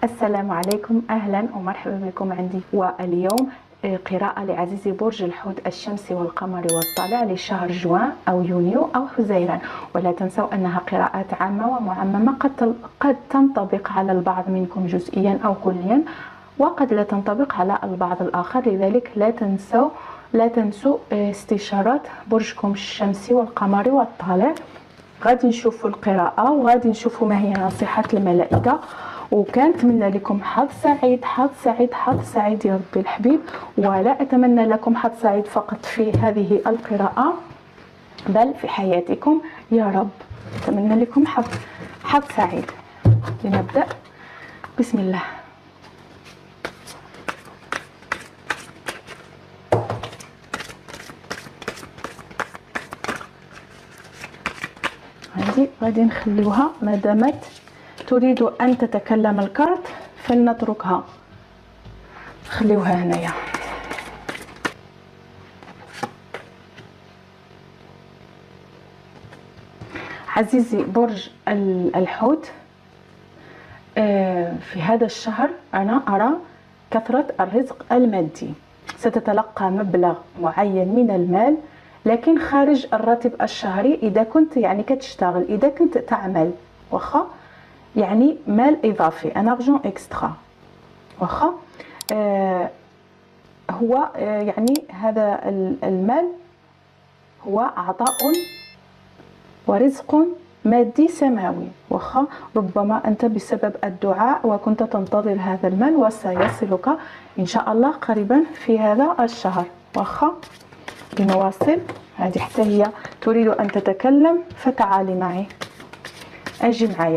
السلام عليكم، أهلا ومرحبا بكم عندي. واليوم قراءة لعزيزي برج الحوت الشمسي والقمر والطالع لشهر جوان أو يونيو أو حزيران. ولا تنسوا أنها قراءات عامة ومعممة، قد تنطبق على البعض منكم جزئيا أو كليا، وقد لا تنطبق على البعض الآخر. لذلك لا تنسوا استشارة برجكم الشمسي والقمر والطالع. غادي نشوفوا القراءة وغادي نشوفوا ما هي نصيحة الملائكة، وكنتمنى لكم حظ سعيد حظ سعيد حظ سعيد يا ربي الحبيب. ولا أتمنى لكم حظ سعيد فقط في هذه القراءة بل في حياتكم يا رب. أتمنى لكم حظ سعيد. لنبدأ. بسم الله. هذه غادي نخليوها ما دامت تريد أن تتكلم الكارت، فلنتركها، خليوها هنايا. عزيزي برج الحوت، في هذا الشهر أنا أرى كثرة الرزق المادي. ستتلقى مبلغ معين من المال، لكن خارج الراتب الشهري. إذا كنت كتشتغل، إذا كنت تعمل، واخا مال إضافي، ان ارجون اكسترا، واخا هو هذا المال هو عطاء ورزق مادي سماوي. واخا ربما أنت بسبب الدعاء وكنت تنتظر هذا المال وسيصلك إن شاء الله قريبا في هذا الشهر. واخا لنواصل. هذه حتى هي تريد أن تتكلم، فتعالي معي، أجي معايا.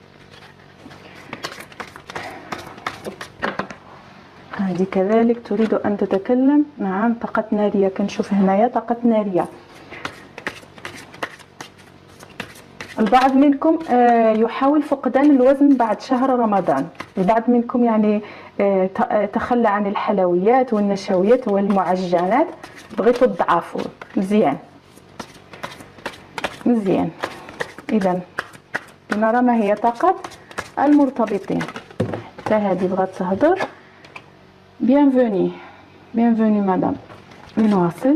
هذه كذلك تريد أن تتكلم. نعم، طاقة نارية. كنشوف هنايا طاقة نارية. البعض منكم يحاول فقدان الوزن بعد شهر رمضان. البعض منكم تخلى عن الحلويات والنشويات والمعجنات، بغيتوا تضعفوا. مزيان. إذا نرى ما هي طاقة المرتبطين. حتى هذه بغات تهضر. bienvenue مدام. لنواصل.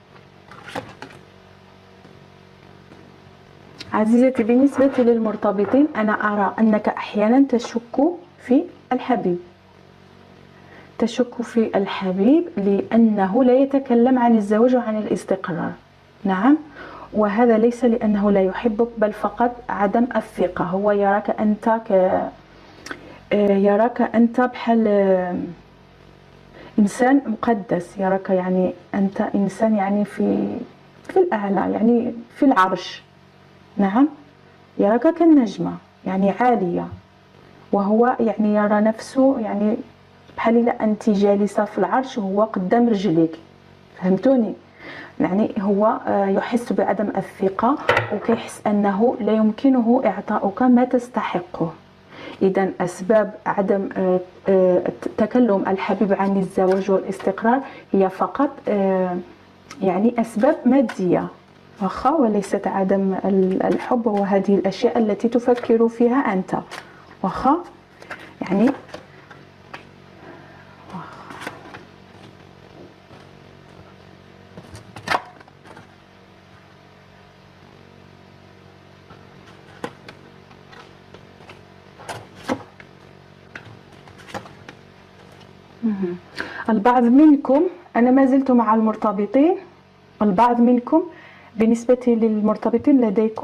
عزيزتي، بالنسبة للمرتبطين أنا أرى أنك أحيانا تشك في الحبيب لأنه لا يتكلم عن الزواج وعن الاستقرار. نعم، وهذا ليس لأنه لا يحبك، بل فقط عدم الثقة. هو يراك أنت بحال إنسان مقدس، يراك أنت إنسان في الأعلى، في العرش. نعم، يراك كالنجمة عالية، وهو يرى نفسه بحال إلا أنت جالسة في العرش وهو قدام رجليك. فهمتوني؟ هو يحس بعدم الثقة، وكيحس أنه لا يمكنه إعطاؤك ما تستحقه. إذا أسباب عدم تكلم الحبيب عن الزواج والاستقرار هي فقط أسباب مادية، واخا، وليست عدم الحب وهذه الأشياء التي تفكر فيها أنت. واخا البعض منكم، أنا ما زلت مع المرتبطين. البعض منكم بالنسبة للمرتبطين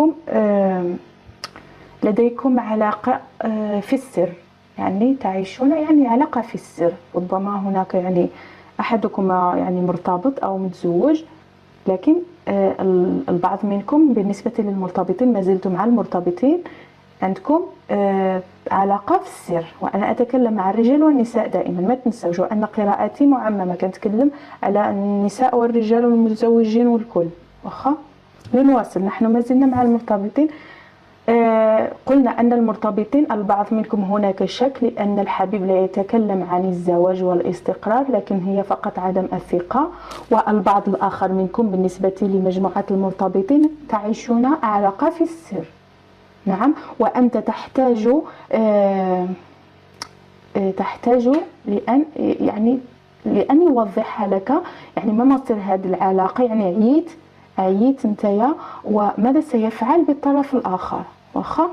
لديكم علاقة في السر، تعيشون علاقة في السر. ربما هناك أحدكما مرتبط أو متزوج، لكن البعض منكم بالنسبة للمرتبطين، ما زلت مع المرتبطين، عندكم علاقة في السر. وأنا أتكلم مع الرجال والنساء دائما، ما تنسوا أن قراءاتي معممة، كنتكلم على النساء والرجال والمتزوجين والكل. واخا لنواصل. نحن ما زلنا مع المرتبطين. قلنا أن المرتبطين البعض منكم هناك شك لأن الحبيب لا يتكلم عن الزواج والاستقرار، لكن هي فقط عدم الثقة. والبعض الآخر منكم بالنسبة لمجموعة المرتبطين تعيشون علاقة في السر. نعم، وأنت تحتاج تحتاج لأن يوضحها لك، يعني ما مصير هذه العلاقة، يعني عييت نتايا، وماذا سيفعل بالطرف الآخر. واخا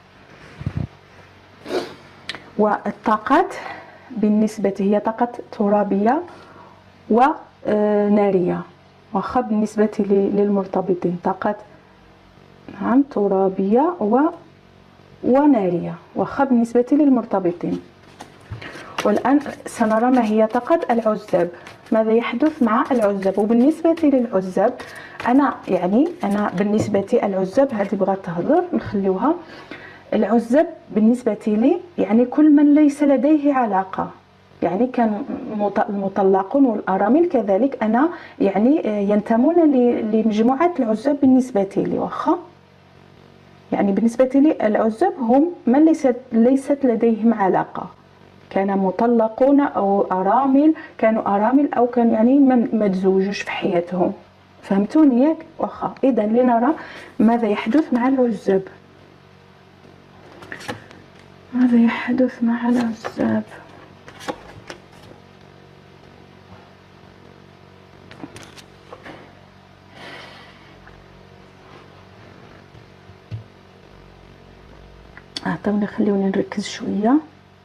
والطاقات بالنسبة هي طاقة ترابية ونارية. واخا بالنسبة للمرتبطين طاقات نعم ترابية ونارية، واخا بالنسبة للمرتبطين. والآن سنرى ما هي طاقة العزاب، ماذا يحدث مع العزاب. وبالنسبة للعزاب أنا بالنسبة العزاب هذه بغات تهضر نخليوها. العزاب بالنسبة لي يعني كل من ليس لديه علاقة، يعني كان المطلقون والأرامل كذلك أنا يعني ينتمون لمجموعة العزاب بالنسبة لي. واخا يعني بالنسبة لي العزاب هم من ليست لديهم علاقة، كان مطلقون أو أرامل، كانوا أرامل أو كانوا يعني ما تزوجوش في حياتهم. فهمتوني ياك؟ واخا إذا لنرى ماذا يحدث مع العزاب. ماذا يحدث مع العزاب؟ طيب خليوني نركز شوية.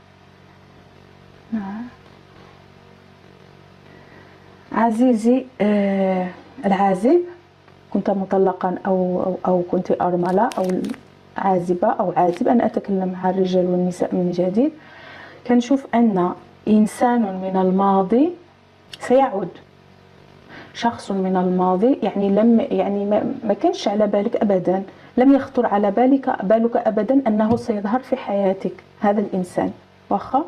عزيزي العازب، كنت مطلقا أو كنت أرملة أو عازبة أو عازب، أنا أتكلم مع الرجال والنساء من جديد. كنشوف أن إنسان من الماضي سيعود، شخص من الماضي، يعني ما كانش على بالك أبدا، لم يخطر على بالك أبدا أنه سيظهر في حياتك هذا الإنسان. واخا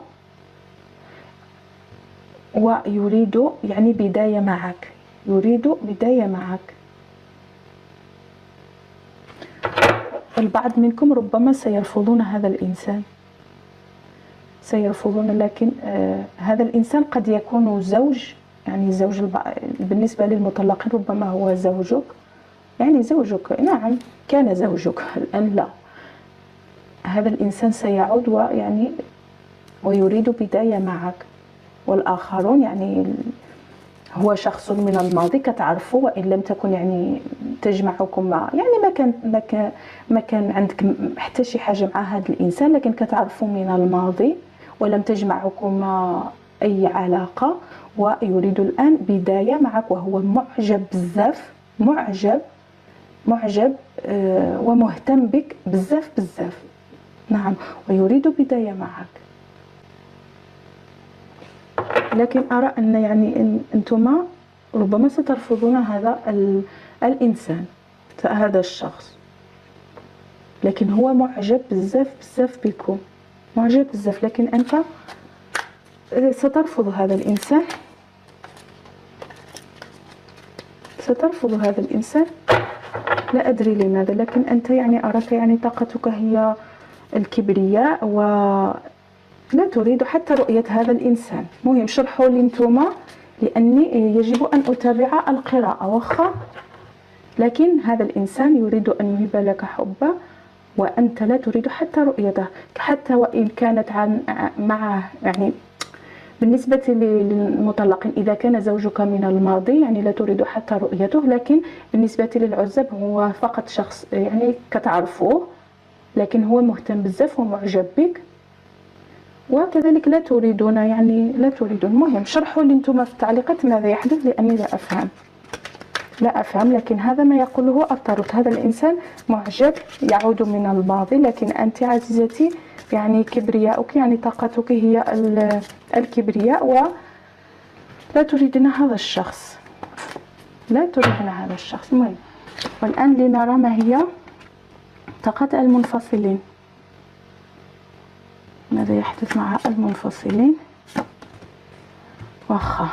ويريد يعني بداية معك، يريد بداية معك. البعض منكم ربما سيرفضون هذا الإنسان، سيرفضون، لكن هذا الإنسان قد يكون زوج، يعني زوج بالنسبة للمطلقين ربما هو زوجك، يعني زوجك، نعم كان زوجك الآن لا. هذا الإنسان سيعود ويريد بداية معك. والآخرون يعني هو شخص من الماضي كتعرفوا، وإن لم تكن يعني تجمعكم يعني ما كان عندك حتى شي حاجة مع هذا الإنسان، لكن كتعرفوا من الماضي ولم تجمعكم أي علاقة، ويريد الآن بداية معك، وهو معجب بزاف، معجب ومهتم بك بزاف. نعم ويريد بداية معك. لكن أرى أن يعني أنتما ربما سترفضون هذا الإنسان، هذا الشخص، لكن هو معجب بزاف بكم، معجب بزاف، لكن أنت سترفض هذا الإنسان، سترفض هذا الإنسان. لا أدري لماذا، لكن أنت يعني أراك يعني طاقتك هي الكبرياء لا تريد حتى رؤية هذا الإنسان. مهم شرحوا لي نتوما، لأني يجب أن أتابع القراءة. واخا لكن هذا الإنسان يريد أن يهب لك حبه، وأنت لا تريد حتى رؤيته، حتى وإن كانت معه يعني بالنسبة للمطلقين إذا كان زوجك من الماضي يعني لا تريد حتى رؤيته، لكن بالنسبة للعزاب هو فقط شخص يعني كتعرفوه، لكن هو مهتم بزاف ومعجب بك، وكذلك لا تريدون يعني لا تريدون. مهم شرحوا لي انتم في التعليقات ماذا يحدث، لأني لا أفهم، لكن هذا ما يقوله أفترض. هذا الإنسان معجب يعود من الماضي، لكن أنت عزيزتي يعني كبرياؤك يعني طاقتك هي الكبرياء، ولا تريدين هذا الشخص، لا تريدين هذا الشخص. مهم والآن لنرى ما هي طاقة المنفصلين، ماذا يحدث مع المنفصلين. واخا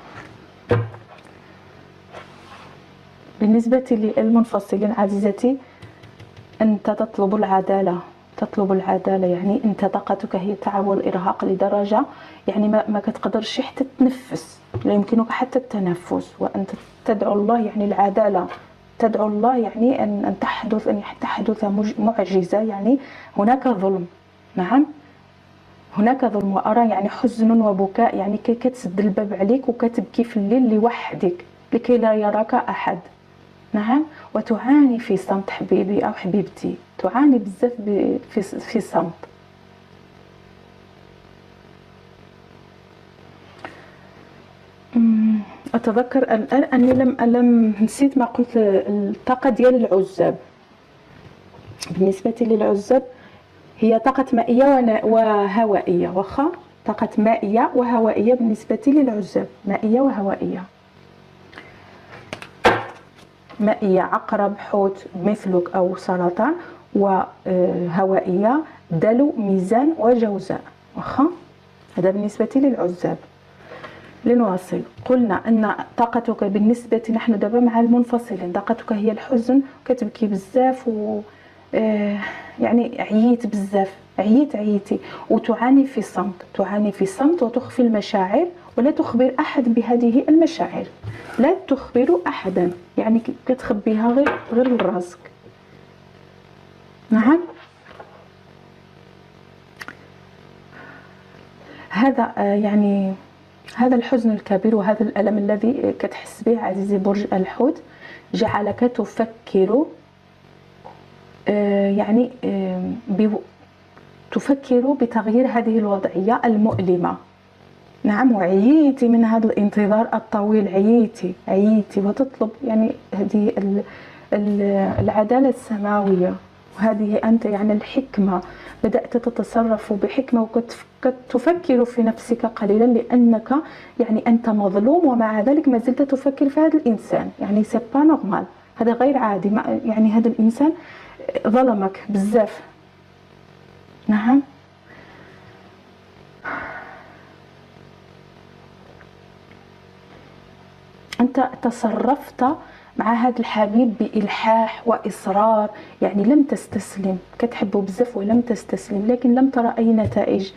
بالنسبة للمنفصلين عزيزتي أنت تطلب العدالة، يعني أنت طاقتك هي التعب والإرهاق لدرجة يعني ما كتقدرش حتى تتنفس، لا يمكنك حتى التنفس، وأنت تدعو الله يعني العدالة، تدعو الله يعني أن تحدث معجزة، يعني هناك ظلم. نعم هناك ظلم وأرى يعني حزن وبكاء، يعني كتسد الباب عليك وكتبكي في الليل لوحدك لكي لا يراك أحد. نعم. وتعاني في صمت حبيبي أو حبيبتي، تعاني بزاف في صمت. أتذكر الآن أني لم نسيت ما قلت. الطاقة ديال العزاب، بالنسبة للعزاب هي طاقة مائية وهوائية، واخا طاقة مائية وهوائية بالنسبة للعزاب، مائية وهوائية. مائية عقرب حوت مثلك أو سرطان، وهوائية دلو ميزان وجوزاء، واخا هذا بالنسبة للعزاب. لنواصل. قلنا أن طاقتك بالنسبة، نحن دابا مع المنفصلين، طاقتك هي الحزن، كتبكي بزاف و يعني عييت بزاف، عييتي وتعاني في صمت، تعاني في صمت وتخفي المشاعر ولا تخبر أحد بهذه المشاعر، لا تخبر أحدا، يعني كتخبيها غير لراسك. نعم. هذا يعني هذا الحزن الكبير وهذا الألم الذي كتحس به عزيزي برج الحوت جعلك تفكر يعني تفكر بتغيير هذه الوضعية المؤلمة. نعم. وعييتي من هذا الانتظار الطويل، عييتي وتطلب يعني هذه العدالة السماوية، وهذه أنت يعني الحكمة. بدأت تتصرف بحكمة وتفكر في نفسك قليلا لأنك يعني أنت مظلوم، ومع ذلك ما زلت تفكر في هذا الإنسان. يعني سي با نورمال، هذا غير عادي. يعني هذا الإنسان ظلمك بزاف. نعم. أنت تصرفت مع هذا الحبيب بإلحاح وإصرار، يعني لم تستسلم، كتحبه بزاف ولم تستسلم، لكن لم ترى أي نتائج،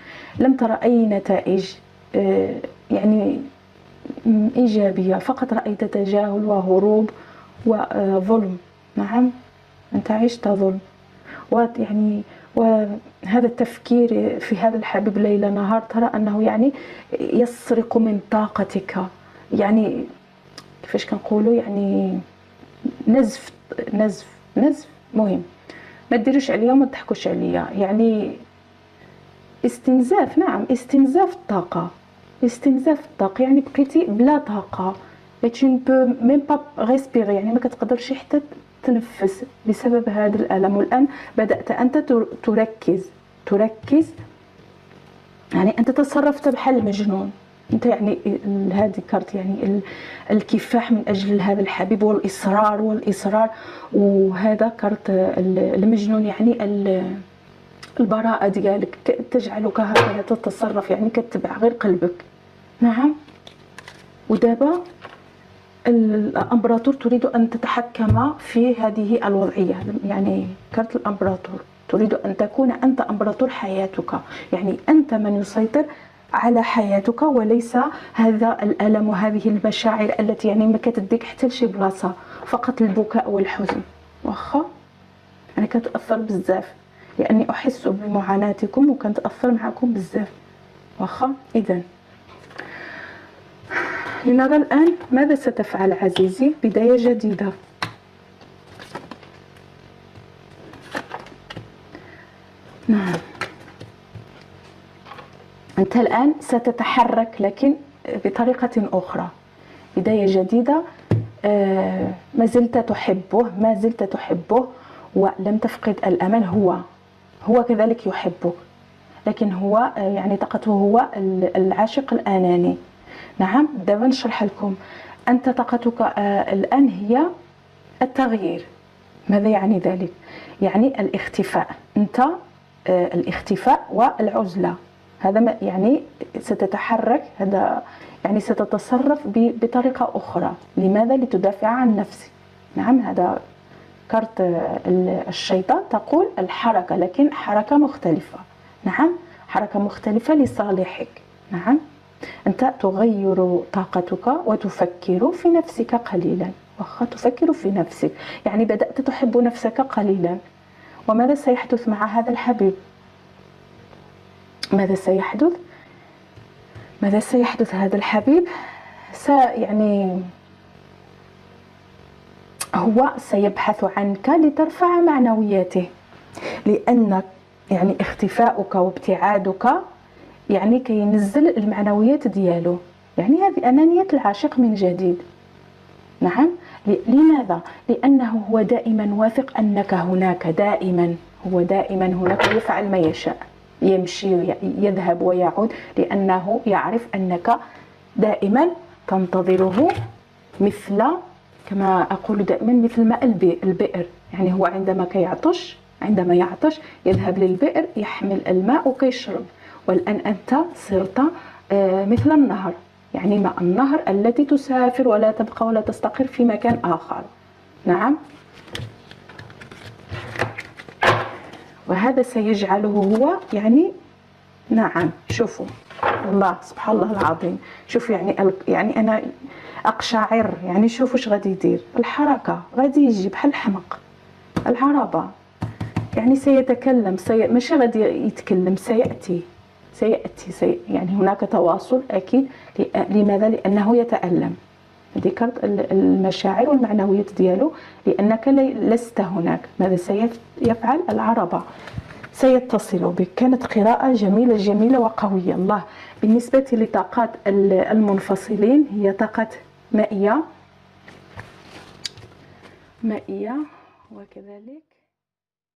يعني إيجابية، فقط رأيت تجاهل وهروب وظلم. نعم. أنت عشت ظلم، ويعني وهذا التفكير في هذا الحبيب ليل نهار، ترى أنه يعني يسرق من طاقتك، يعني كيفاش كنقولوا، يعني نزف مهم. ما ديروش عليا وما تضحكوش عليا، يعني استنزاف. نعم، استنزاف الطاقة، يعني بقيتي بلا طاقة، tu ne peux même pas respirer، يعني ما كتقدرش حتى تنفس بسبب هذا الألم. والآن بدأت أنت تركز، يعني أنت تصرفت بحال المجنون. أنت يعني هذه كارت يعني الكفاح من أجل هذا الحبيب والإصرار، وهذا كارت المجنون، يعني البراءة ديالك تجعلك هكذا تتصرف، يعني كتبع غير قلبك. نعم. ودابا الامبراطور تريد أن تتحكم في هذه الوضعية، يعني كارت الامبراطور تريد أن تكون أنت امبراطور حياتك، يعني أنت من يسيطر على حياتك وليس هذا الألم وهذه المشاعر التي يعني ما كتديك حتى لشي بلاصة، فقط البكاء والحزن. واخا أنا كتأثر بزاف لأني أحس بمعاناتكم وكنتأثر معكم بزاف. واخا إذن لنرى الآن ماذا ستفعل عزيزي. بداية جديدة. نعم. أنت الآن ستتحرك لكن بطريقة أخرى، بداية جديدة. ما زلت تحبه ولم تفقد الأمل. هو كذلك يحبك، لكن هو يعني طاقته هو العاشق الأناني. نعم. دابا نشرح لكم. أنت طاقتك الآن هي التغيير. ماذا يعني ذلك؟ يعني الاختفاء. أنت الاختفاء والعزلة، هذا يعني ستتحرك، هذا يعني ستتصرف بطريقة أخرى. لماذا؟ لتدافع عن نفسك. نعم. هذا كارت الشيطان تقول الحركة، لكن حركة مختلفة. نعم. حركة مختلفة لصالحك. نعم. أنت تغير طاقتك وتفكر في نفسك قليلا. واخا تفكر في نفسك، يعني بدأت تحب نفسك قليلا. وماذا سيحدث مع هذا الحبيب؟ ماذا سيحدث؟ ماذا سيحدث؟ هذا الحبيب يعني هو سيبحث عنك لترفع معنوياته، لأن يعني اختفاؤك وابتعادك يعني كينزل المعنويات ديالو. يعني هذه أنانية العاشق من جديد. نعم. لماذا؟ لأنه هو دائما واثق أنك هناك، دائما هو دائما هناك، يفعل ما يشاء، يمشي يذهب ويعود، لأنه يعرف أنك دائما تنتظره، مثل كما أقول دائما مثل ماء البئر. يعني هو عندما يعطش يذهب للبئر يحمل الماء وكيشرب، والآن أنت صرت مثل النهر، يعني ماء النهر التي تسافر ولا تبقى ولا تستقر في مكان آخر. نعم. وهذا سيجعله هو يعني نعم. شوفوا الله سبحان الله العظيم، شوف يعني أنا أقشعر. يعني شوفوا اش غادي يدير، الحركة غادي يجي بحال الحمق، العربة يعني سيتكلم، ماشي غادي يتكلم، سيأتي يعني هناك تواصل أكيد. لماذا؟ لأنه يتألم، ذكرت المشاعر والمعنويات ديالو، لأنك لست هناك. ماذا سيفعل؟ العربة سيتصل بك. كانت قراءة جميلة وقوية. الله. بالنسبة لطاقات المنفصلين هي طاقات مائية وكذلك